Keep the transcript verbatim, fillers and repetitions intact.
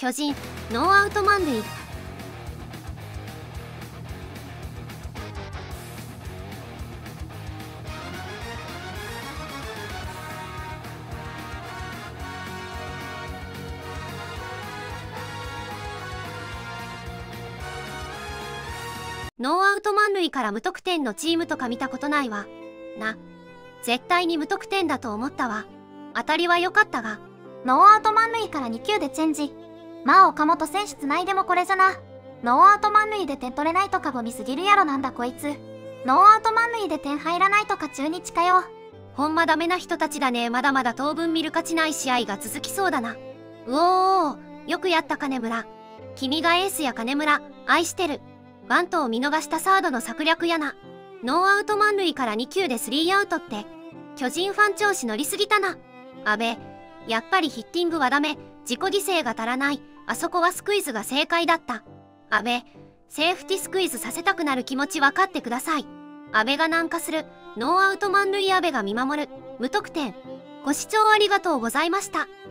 巨人ノーアウト満塁。ノーアウト満塁から無得点のチームとか見たことないわ。な、絶対に無得点だと思ったわ。当たりは良かったが。 ノーアウト満塁からに球でチェンジ。まあ岡本選手つないでもこれじゃな。ノーアウト満塁で点取れないとかゴミすぎるやろなんだこいつ。ノーアウト満塁で点入らないとか中日かよ。 ほんまダメな人たちだね。まだまだ当分見る価値ない試合が続きそうだな。うおー、よくやった金村。君がエースや金村、愛してる。バントを見逃したサードの策略やな。ノーアウト満塁からに球でスリーアウトって、巨人ファン調子乗りすぎたな。阿部、やっぱりヒッティングはダメ。自己犠牲が足らない。あそこはスクイズが正解だった。阿部、セーフティスクイズさせたくなる気持ち分かってください。阿部が南下する。ノーアウト満塁阿部が見守る。無得点。ご視聴ありがとうございました。